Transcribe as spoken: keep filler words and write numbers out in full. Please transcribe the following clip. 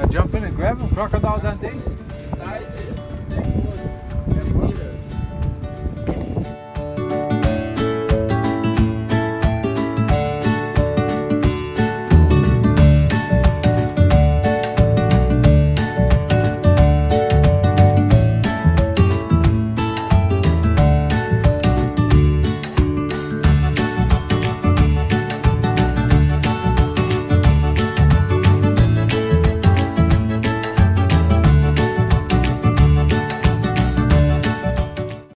jump in and grab them? Crocodiles aren't they? Size is,